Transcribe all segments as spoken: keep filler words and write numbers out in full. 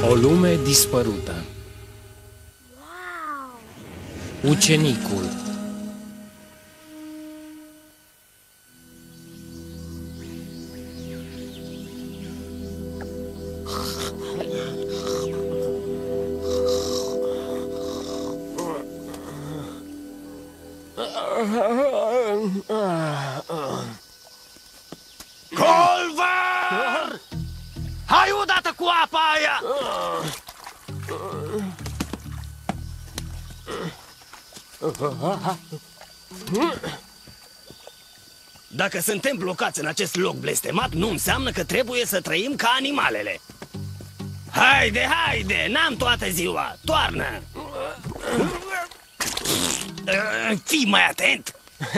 O lume dispărută. Ucenicul. Colvar! Hai odată cu apa aia! Dacă suntem blocați în acest loc blestemat, nu înseamnă că trebuie să trăim ca animalele. Haide, haide, n-am toată ziua, toarnă! Fii mai atent!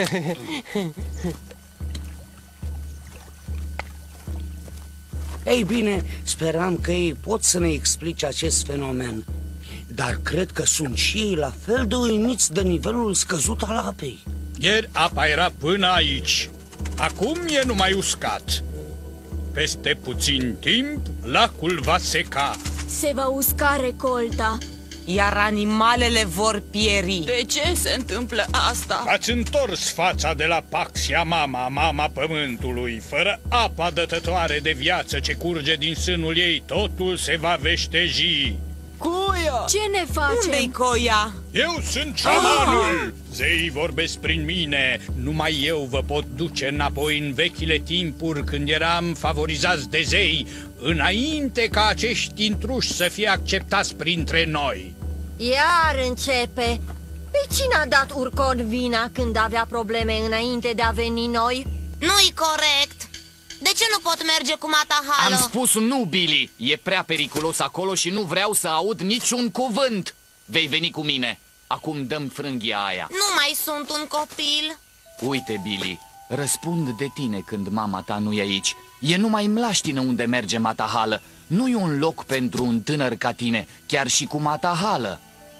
Ei bine, speram că ei pot să ne explice acest fenomen, dar cred că sunt și ei la fel de uimiți de nivelul scăzut al apei. Ieri apa era până aici, acum e numai uscat. Peste puțin timp, lacul va seca. Se va usca recolta. Iar animalele vor pieri. De ce se întâmplă asta? Ați întors fața de la Paxia Mama, mama pământului. Fără apa dătătoare de viață ce curge din sânul ei, totul se va veșteji. Cuia! Ce ne facem? Unde-i Coia? Eu sunt șamanul! Zeii vorbesc prin mine. Numai eu vă pot duce înapoi în vechile timpuri când eram favorizați de zei, înainte ca acești intruși să fie acceptați printre noi. Iar începe. Pe cine a dat Urcon vina când avea probleme înainte de a veni noi? Nu-i corect. De ce nu pot merge cu Matahală? Am spus nu, Billy. E prea periculos acolo și nu vreau să aud niciun cuvânt. Vei veni cu mine. Acum dăm frânghia aia. Nu mai sunt un copil. Uite, Billy, răspund de tine când mama ta nu e aici. E numai mlaștină unde merge Matahală. Nu e un loc pentru un tânăr ca tine, chiar și cu Matahală.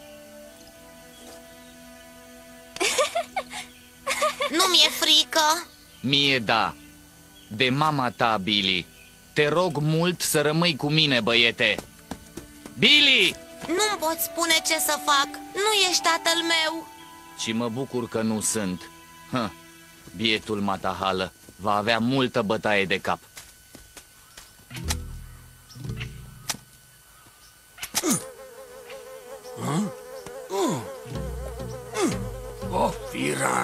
Nu mi-e frică. Mie da. De mama ta, Billy. Te rog mult să rămâi cu mine, băiete. Billy! Nu-mi poți spune ce să fac. Nu ești tatăl meu. Și mă bucur că nu sunt. Hă, bietul Matahală va avea multă bătaie de cap. Oh, firar!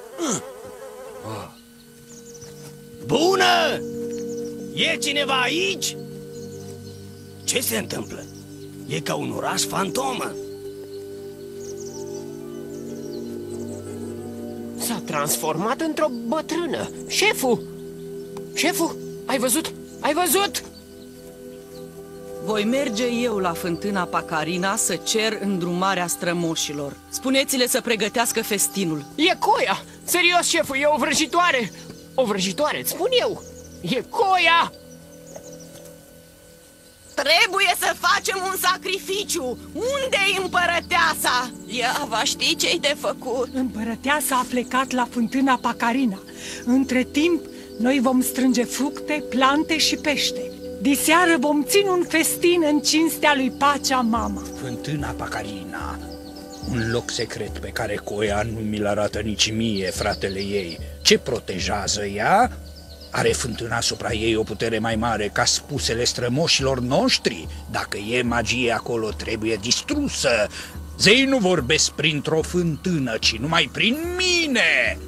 Bună! E cineva aici? Ce se întâmplă? E ca un oraș fantomă. S-a transformat într-o bătrână. Șeful! Șeful, ai văzut? Ai văzut? Voi merge eu la fântâna Pacarina să cer îndrumarea strămoșilor. Spuneți-le să pregătească festinul. E Coia! Serios, șeful, e o vrăjitoare! O vrăjitoare, îți spun eu! E Coia! Trebuie să facem un sacrificiu! Unde-i împărăteasa? Ea va ști ce-i de făcut. Împărăteasa a plecat la fântâna Pacarina. Între timp, noi vom strânge fructe, plante și pește. Diseară vom ține un festin în cinstea lui Pacea Mama. Fântâna Pacarina, un loc secret pe care Coia nu mi-l arată nici mie, fratele ei. Ce protejează ea? Are fântâna asupra ei o putere mai mare ca spusele strămoșilor noștri? Dacă e magie acolo, trebuie distrusă. Zeii nu vorbesc printr-o fântână, ci numai prin mine.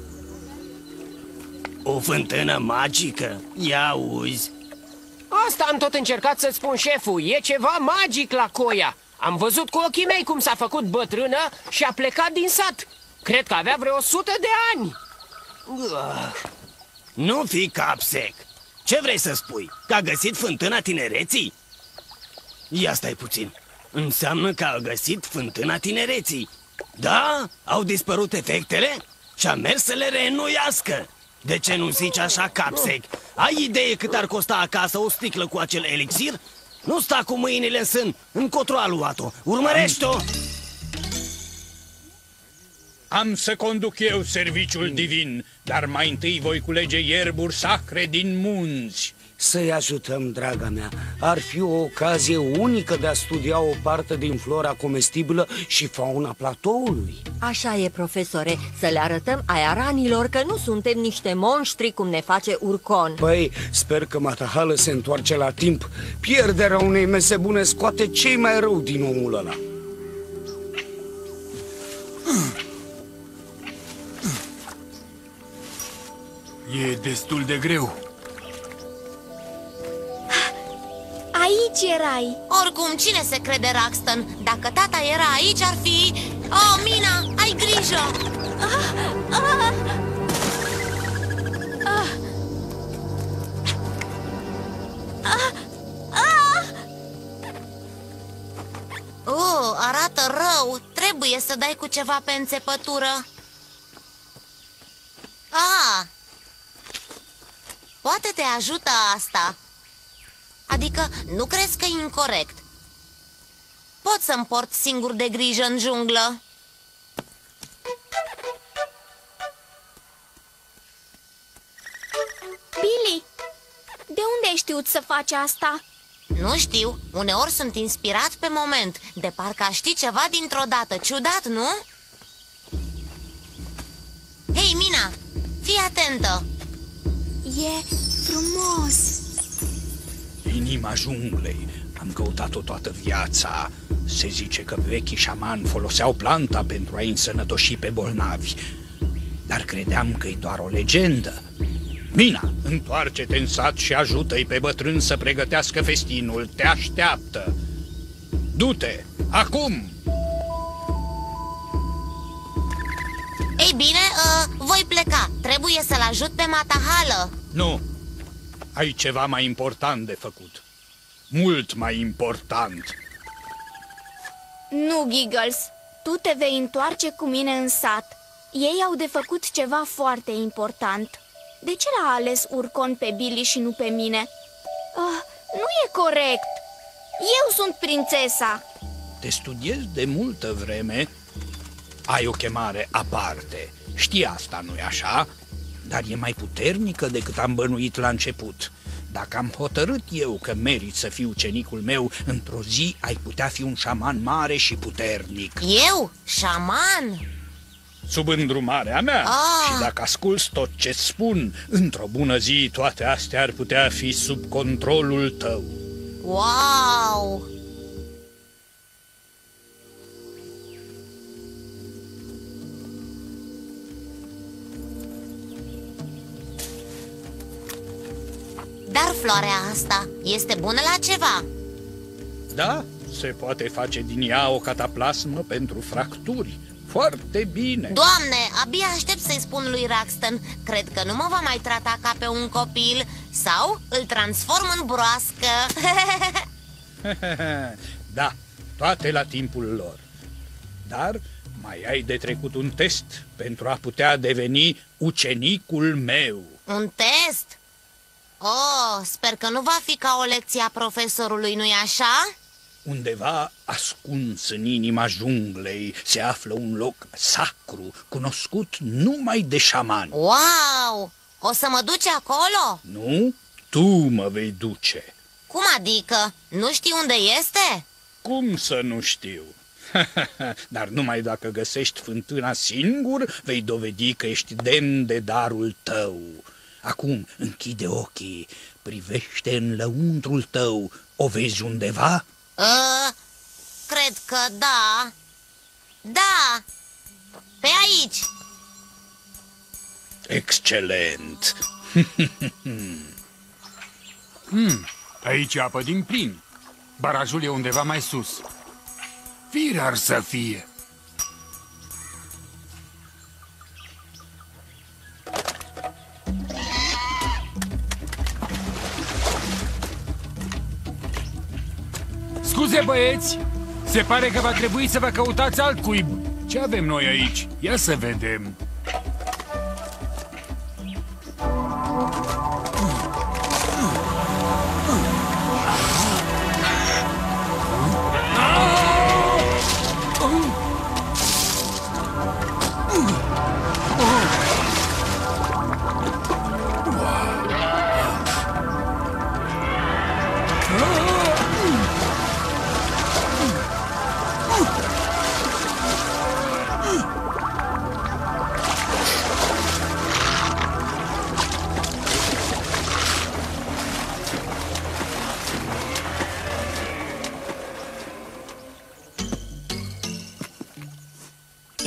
O fântână magică? Ia auzi. Asta am tot încercat să spun, șeful. E ceva magic la Coia. Am văzut cu ochii mei cum s-a făcut bătrână și a plecat din sat. Cred că avea vreo o sută de ani. Nu fi cap sec. Ce vrei să spui? Că a găsit fântâna tinereții? Ia stai puțin. Înseamnă că a găsit fântâna tinereții. Da? Au dispărut efectele? Și a mers să le reînnoiască. De ce nu zici așa, cap sec? Ai idee cât ar costa acasă o sticlă cu acel elixir? Nu sta cu mâinile în sân. Încotro a luat-o. Urmărește-o! Am să conduc eu serviciul divin, dar mai întâi voi culege ierburi sacre din munți. Să-i ajutăm, draga mea. Ar fi o ocazie unică de a studia o parte din flora comestibilă și fauna platoului. Așa e, profesore, să le arătăm aeranilor că nu suntem niște monștri cum ne face Urcon. Păi, sper că Matahala se întoarce la timp. Pierderea unei mese bune scoate cei mai rău din omul ăla. E destul de greu. Aici erai. Oricum, cine se crede Raxton? Dacă tata era aici, ar fi... Oh, Mina, ai grijă! Ah, ah, ah, ah, ah. Uh, arată rău. Trebuie să dai cu ceva pe înțepătură. Ah! Poate te ajută asta. Adică, nu crezi că e incorect? Pot să-mi port singur de grijă în junglă. Billy, de unde ai știut să faci asta? Nu știu, uneori sunt inspirat pe moment. De parcă aș ști ceva dintr-o dată. Ciudat, nu? Hei, Mina, fii atentă. E frumos. Inima junglei. Am căutat-o toată viața. Se zice că vechii șamani foloseau planta pentru a-i însănătoși pe bolnavi. Dar credeam că e doar o legendă. Mina, întoarce-te în sat și ajută-i pe bătrân să pregătească festinul. Te așteaptă. Du-te, acum! Ei bine, uh, voi pleca. Trebuie să-l ajut pe Matahala. Nu, ai ceva mai important de făcut. Mult mai important. Nu, Giggles, tu te vei întoarce cu mine în sat. Ei au de făcut ceva foarte important. De ce l-a ales Urcon pe Billy și nu pe mine? Uh, nu e corect. Eu sunt prințesa. Te studiezi de multă vreme. Ai o chemare aparte. Știi asta, nu-i așa? Dar e mai puternică decât am bănuit la început. Dacă am hotărât eu că merit să fiu ucenicul meu, într-o zi ai putea fi un șaman mare și puternic. Eu? Șaman? Sub îndrumarea mea. Ah. Și dacă asculți tot ce spun, într-o bună zi toate astea ar putea fi sub controlul tău. Wow! Dar floarea asta este bună la ceva? Da, se poate face din ea o cataplasmă pentru fracturi. Foarte bine. Doamne, abia aștept să-i spun lui Raxton. Cred că nu mă va mai trata ca pe un copil. Sau îl transform în broască. Da, toate la timpul lor. Dar mai ai de trecut un test pentru a putea deveni ucenicul meu. Un test? Oh, sper că nu va fi ca o lecție a profesorului, nu-i așa? Undeva ascuns în inima junglei se află un loc sacru, cunoscut numai de șamani. Wow! O să mă duci acolo? Nu, tu mă vei duce. Cum adică? Nu știi unde este? Cum să nu știu? Dar numai dacă găsești fântâna singur, vei dovedi că ești demn de darul tău. Acum închide ochii, privește în lăuntrul tău. O vezi undeva? Uh, cred că da. Da, pe aici. Excelent. hmm, aici e apă din plin. Barajul e undeva mai sus. Fir ar să fie. Scuze, băieți! Se pare că va trebui să vă căutați alt cuib. Ce avem noi aici? Ia să vedem.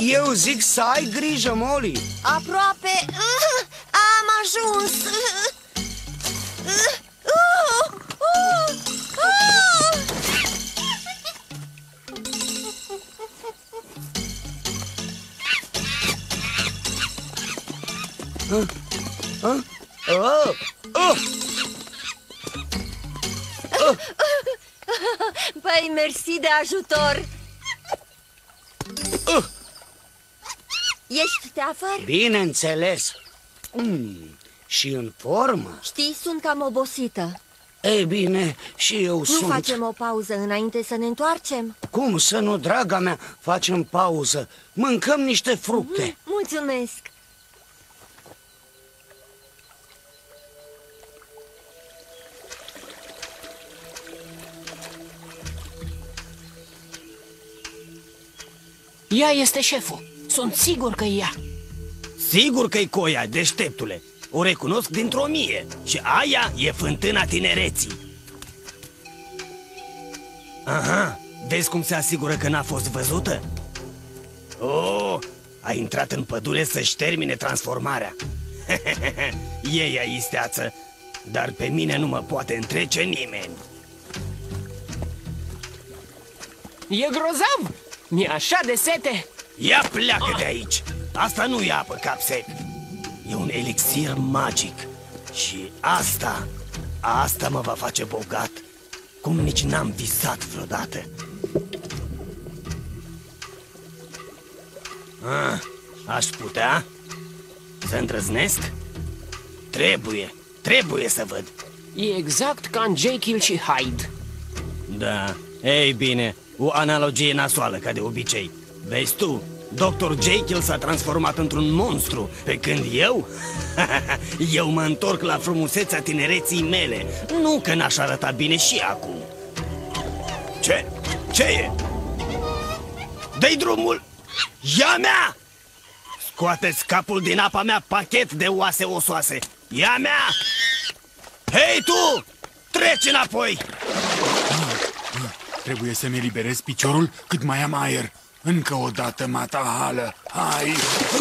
Eu zic să ai grijă, Molly. Aproape am ajuns. Uh, uh, uh, uh. Uh. Păi, mersi de ajutor. Uh. Ești teafăr? Bineînțeles. mm. Și în formă? Știi, sunt cam obosită. Ei bine, și eu nu sunt. Nu facem o pauză înainte să ne întoarcem? Cum să nu, draga mea, facem pauză. Mâncăm niște fructe. Mm, mulțumesc. Ea este șeful. Sunt sigur că e ea. Sigur că-i Coia, deșteptule. O recunosc dintr-o mie. Și aia e fântâna tinereții. Aha, vezi cum se asigură că n-a fost văzută? Oh, a intrat în pădure să-și termine transformarea. E ea isteață, dar pe mine nu mă poate întrece nimeni. E grozav! Mi-e așa de sete! Ia pleacă ah. de aici! Asta nu e apă, Capsec. E un elixir magic. Și asta, asta mă va face bogat, cum nici n-am visat vreodată. Ah, aș putea să îndrăznesc? Trebuie, trebuie să văd. E exact ca în Jekyll și Hyde. Da, ei bine, o analogie nasoală, ca de obicei. Vezi tu, doctor Jekyll s-a transformat într-un monstru, pe când eu? Eu mă întorc la frumusețea tinereții mele. Nu că n-aș arăta bine și acum. Ce? Ce e? Dă-i drumul! Ia mea! Scoateți capul din apa mea, pachet de oase osoase! Ia mea! Hei tu! Treci înapoi! Trebuie să-mi eliberez piciorul cât mai am aer. Încă o dată, Matahala! Hai!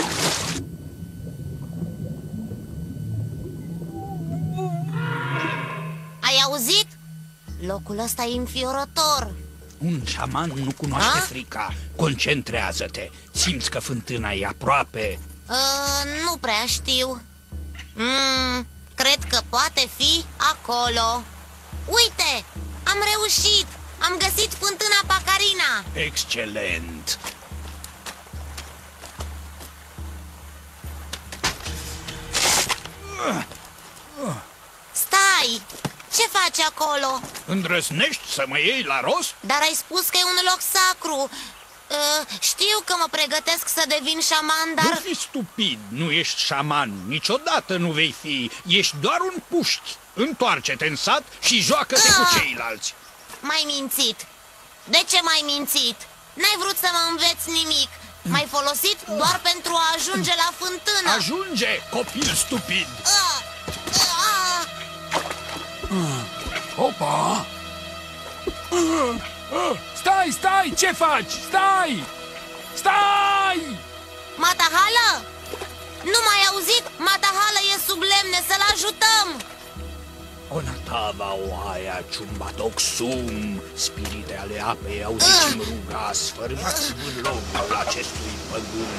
Ai auzit? Locul ăsta e înfiorător. Un șaman nu cunoaște A? frica. Concentrează-te. Simți că fântâna e aproape. Uh, nu prea știu. mm, Cred că poate fi acolo. Uite! Am reușit! Am găsit fântâna Pacarina! Excelent! Stai! Ce faci acolo? Îndrăznești să mă iei la rost? Dar ai spus că e un loc sacru. uh, Știu că mă pregătesc să devin șaman, dar... Nu fi stupid, nu ești șaman. Niciodată nu vei fi. Ești doar un puști. Întoarce-te în sat și joacă-te uh. cu ceilalți. M-ai mințit. De ce m-ai mințit? N-ai vrut să mă înveți nimic. M-ai folosit doar pentru a ajunge la fântână. Ajunge, copil stupid. uh. Uh. Opa! Stai, stai! Ce faci? Stai! Stai! Matahala? Nu m-ai auzit? Matahala e sub lemne, să-l ajutăm! Onatava oaia ciumbatoxum, spirite ale apei, auziți-mi uh. ruga, sfărâmați vârlogul acestui păgân.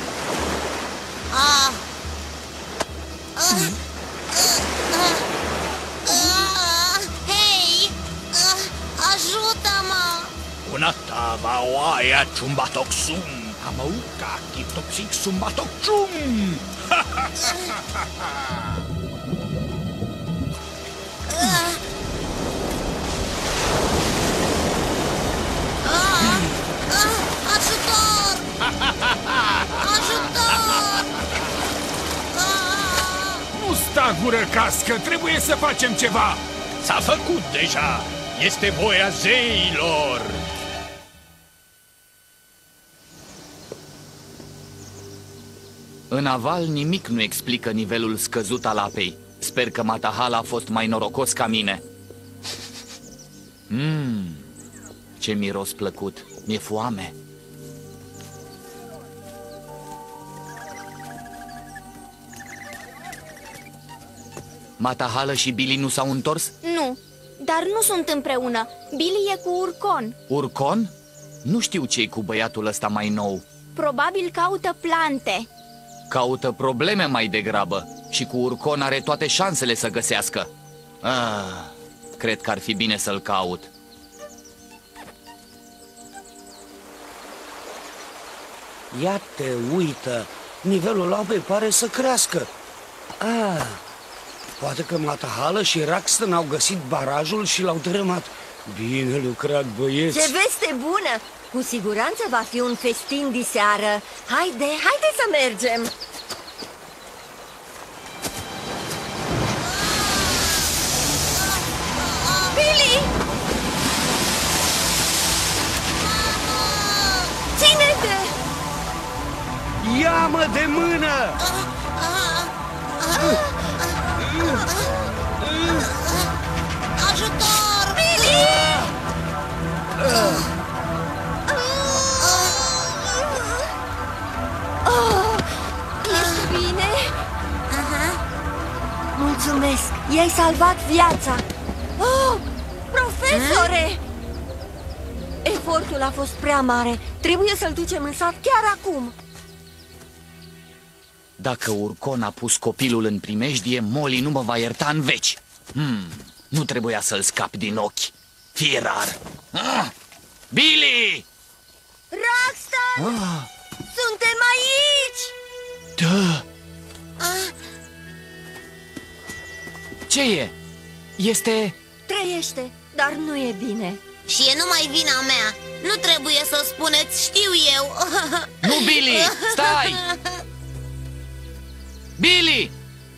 Ah. Uh. Uh. Uh. Uh. Hei! Uh. Ajută-mă! Onatava oaia ciumbatoxum, amauca chiptoxic sumbatoxum! Ha ha ha ha ha! Uh. Uh. Uh. Ajutor! Ajutor! Uh. Nu sta gură cască, trebuie să facem ceva! S-a făcut deja! Este voia zeilor! În aval nimic nu explică nivelul scăzut al apei. Sper că Matahala a fost mai norocos ca mine. Mmm, ce miros plăcut. Mi-e foame. Matahala și Billy nu s-au întors? Nu, dar nu sunt împreună. Billy e cu Urcon. Urcon? Nu știu ce-i cu băiatul ăsta mai nou. Probabil caută plante. Caută probleme mai degrabă. Și cu Urcon are toate șansele să găsească. Ah, cred că ar fi bine să-l caut. Iată, uită, nivelul apei pare să crească. Ah, poate că Matahala și Raxton au găsit barajul și l-au dărâmat. Bine lucrat, băieți! Ce veste bună! Cu siguranță va fi un festin diseară. Haide, haide să mergem! Billy! Ține-te! Ia-mă de mână! Ajutor! Billy! Oh, ești bine? Mulțumesc! I-ai salvat viața! Oh, profesore! Efortul a fost prea mare. Trebuie să-l ducem în sat chiar acum. Dacă Urcon a pus copilul în primejdie, Molly nu mă va ierta în veci. Hmm, nu trebuia să-l scap din ochi. Fie rar. Ah! Billy! Raxton! Ah! Suntem aici! Da! Ce e? Este... Trăiește, dar nu e bine. Și e numai vina mea. Nu trebuie să o spuneți, știu eu. Nu, Billy! Stai! Billy!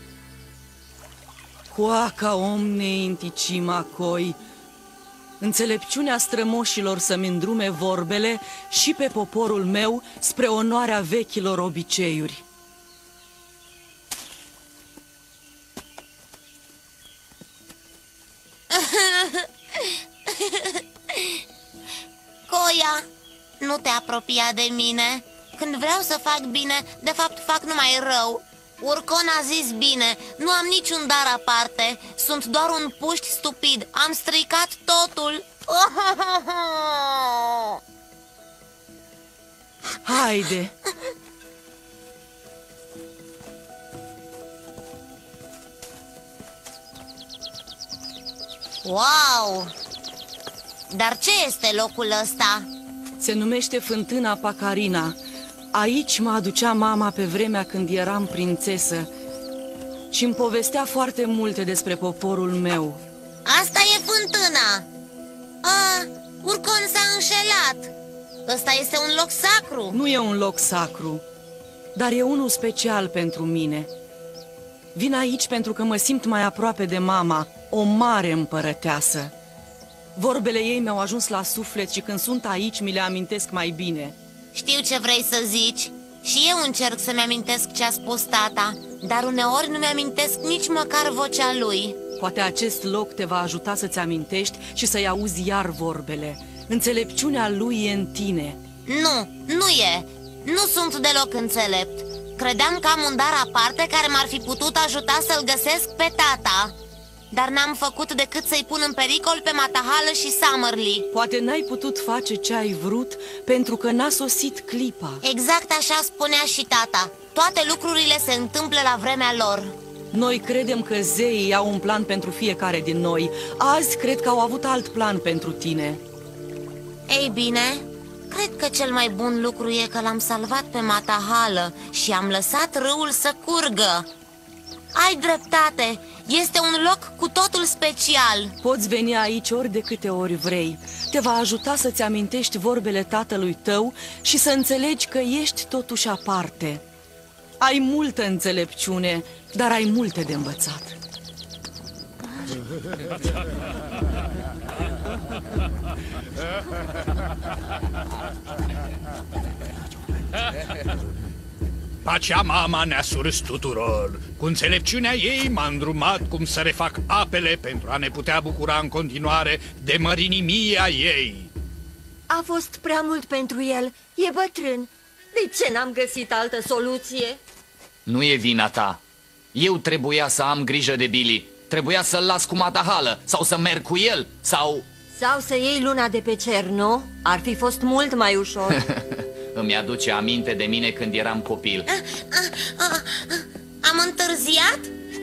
Quaca omne inticima coi. Înțelepciunea strămoșilor să-mi îndrume vorbele și pe poporul meu spre onoarea vechilor obiceiuri. Coia, nu te apropia de mine. Când vreau să fac bine, de fapt fac numai rău. Urcon a zis bine, nu am niciun dar aparte. Sunt doar un puști stupid. Am stricat totul. Haide! Wow! Dar ce este locul ăsta? Se numește Fântâna Pacarina. Aici mă aducea mama pe vremea când eram prințesă și îmi povestea foarte multe despre poporul meu. Asta e fântâna. A, Urcon s-a înșelat. Ăsta este un loc sacru. Nu e un loc sacru, dar e unul special pentru mine. Vin aici pentru că mă simt mai aproape de mama, o mare împărăteasă. Vorbele ei mi-au ajuns la suflet și când sunt aici mi le amintesc mai bine. Știu ce vrei să zici. Și eu încerc să-mi amintesc ce a spus tata, dar uneori nu mi-amintesc nici măcar vocea lui. Poate acest loc te va ajuta să-ți amintești și să-i auzi iar vorbele. Înțelepciunea lui e în tine. Nu, nu e. Nu sunt deloc înțelept. Credeam că am un dar aparte care m-ar fi putut ajuta să-l găsesc pe tata. Dar n-am făcut decât să-i pun în pericol pe Matahala și Summerlee. Poate n-ai putut face ce ai vrut pentru că n-a sosit clipa. Exact așa spunea și tata. Toate lucrurile se întâmplă la vremea lor. Noi credem că zeii au un plan pentru fiecare din noi. Azi cred că au avut alt plan pentru tine. Ei bine, cred că cel mai bun lucru e că l-am salvat pe Matahala și am lăsat râul să curgă. Ai dreptate, este un loc cu totul special. Poți veni aici ori de câte ori vrei. Te va ajuta să-ți amintești vorbele tatălui tău și să înțelegi că ești totuși aparte. Ai multă înțelepciune, dar ai multe de învățat. Pacea mama ne-a surâs tuturor. Cu înțelepciunea ei m-a îndrumat cum să refac apele pentru a ne putea bucura în continuare de mărinimia ei. A fost prea mult pentru el, e bătrân. De ce n-am găsit altă soluție? Nu e vina ta. Eu trebuia să am grijă de Billy. Trebuia să-l las cu Matahală, sau să merg cu el, sau... Sau să iei luna de pe cer, nu? Ar fi fost mult mai ușor. Îmi aduce aminte de mine când eram copil. Am întârziat?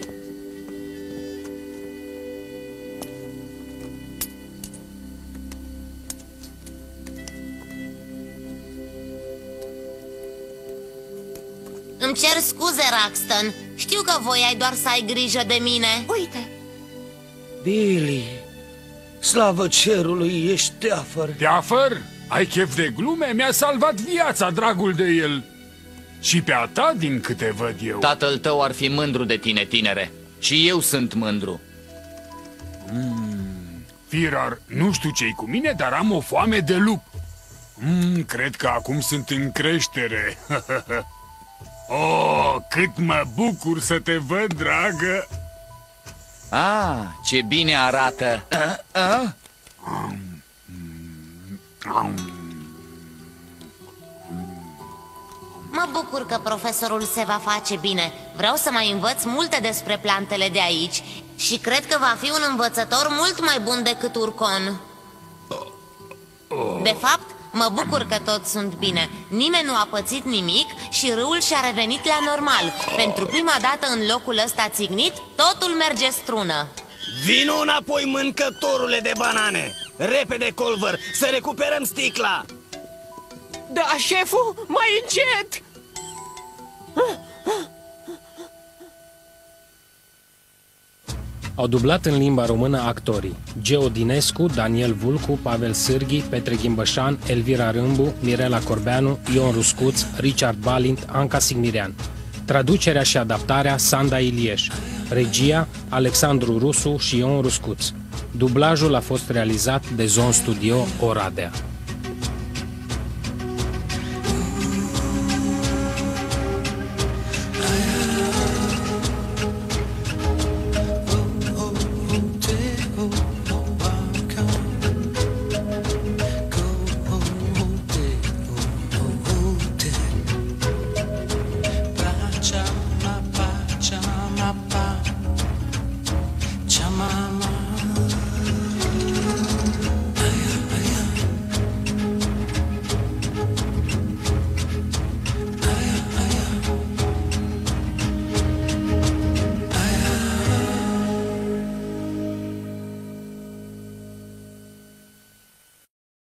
Îmi cer scuze, Raxton. Știu că voiai doar să ai grijă de mine. Uite! Billy, slavă cerului, ești teafăr. Teafăr? Ai chef de glume? Mi-a salvat viața, dragul de el. Și pe a ta, din câte văd eu. Tatăl tău ar fi mândru de tine, tinere. Și eu sunt mândru. Mm. Firar, nu știu ce-i cu mine, dar am o foame de lup. Mm, cred că acum sunt în creștere. Oh, cât mă bucur să te văd, dragă! Ah, ce bine arată! A, a? Mă bucur că profesorul se va face bine. Vreau să mai învăț multe despre plantele de aici și cred că va fi un învățător mult mai bun decât Urcon. De fapt, mă bucur că toți sunt bine. Nimeni nu a pățit nimic și râul și-a revenit la normal. Pentru prima dată în locul ăsta țignit, totul merge strună. Vino înapoi, mâncătorule de banane! Repede, Colver, să recuperăm sticla! Da, șeful, mai încet! Au dublat în limba română actorii Geo Dinescu, Daniel Vulcu, Pavel Sârghi, Petre Ghimbășan, Elvira Râmbu, Mirela Corbeanu, Ion Ruscuț, Richard Balint, Anca Signirean. Traducerea și adaptarea Sanda Ilieș. Regia Alexandru Rusu și Ion Ruscuț. Dublajul a fost realizat de Zone Studio Oradea.